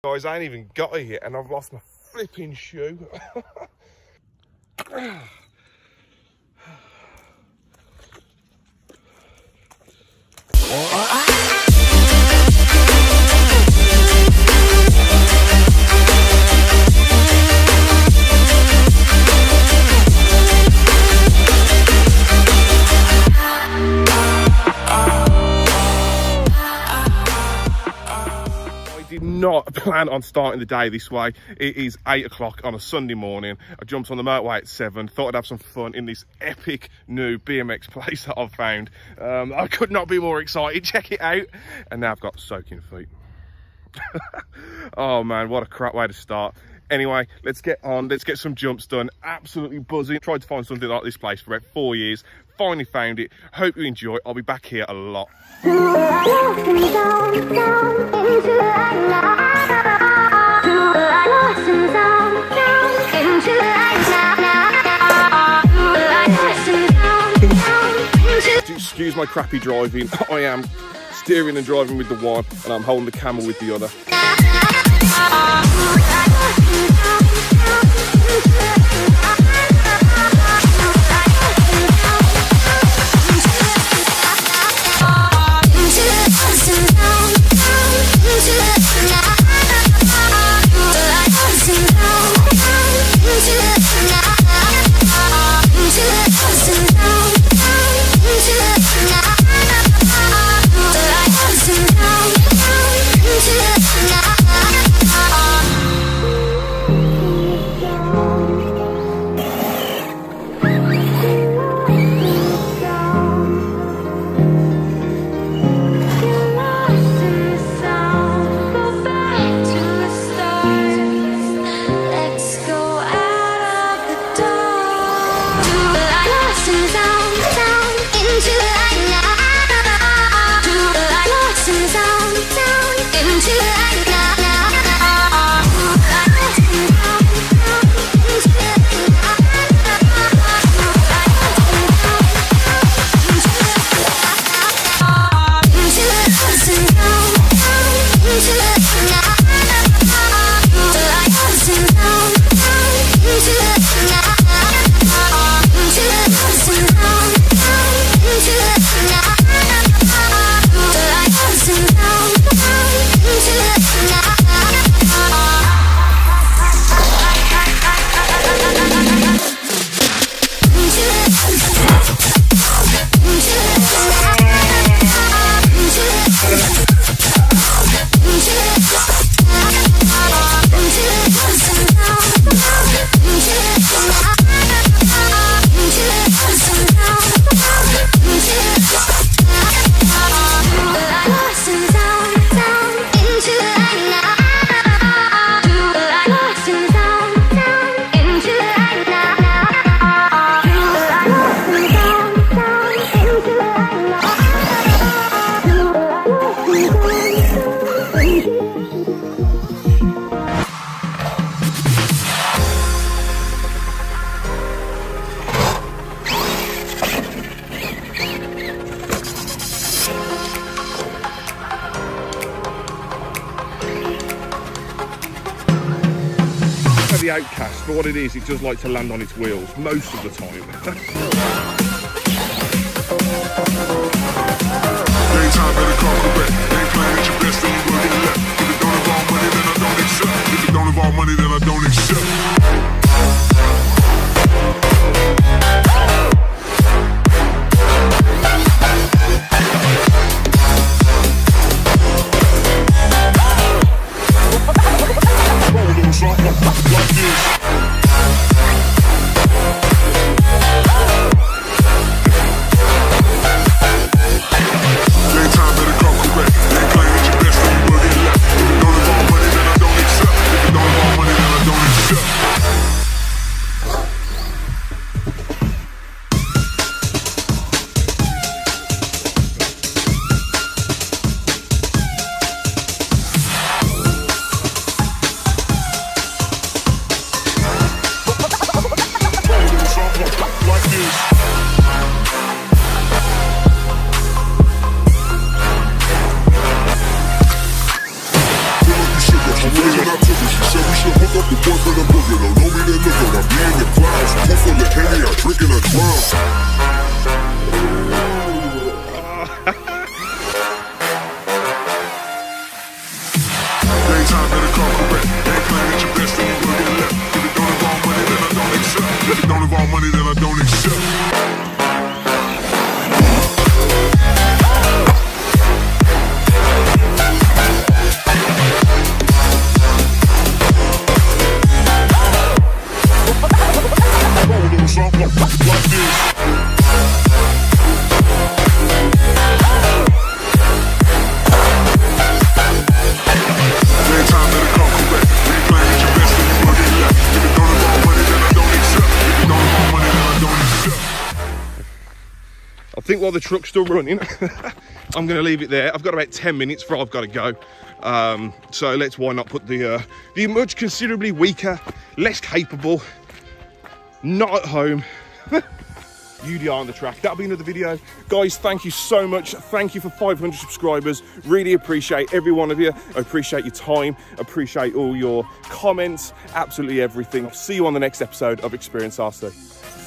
Guys, I ain't even got it yet and I've lost my flipping shoe. Not plan on starting the day this way. It is 8 o'clock on a Sunday morning. I jumped on the motorway at 7, thought I'd have some fun in this epic new BMX place that I've found. I could not be more excited. Check it out. And now I've got soaking feet. Oh man, what a crap way to start. Anyway, let's get on, let's get some jumps done. Absolutely buzzing. Tried to find something like this place for about 4 years. Finally found it. Hope you enjoy. I'll be back here a lot. Excuse my crappy driving. I am steering and driving with the one and I'm holding the camel with the other. The Outcast, for what it is, it does like to land on its wheels most of the time. Daytime better come correct. Ain't playing at your best, then you will get left. If it don't involve money, then I don't accept. If it don't involve money, then I don't accept. when I took it. She said we should hook up the boyfriend and booger. Don't know me, then look up. I be in the clouds. Pool full of Henny, I drink in a drown. Daytime better come correct. Ain't playing at your best, then you will get left. If it don't involve money, then I don't accept. If it don't involve money, then I don't accept. I think while the truck's still running, I'm going to leave it there. I've got about 10 minutes before I've got to go. So why not put the much considerably weaker, less capable, not at home UDR on the track. That'll be another video. Guys, thank you so much. Thank you for 500 subscribers. Really appreciate every one of you. I appreciate your time. Appreciate all your comments. Absolutely everything. See you on the next episode of Experience RC.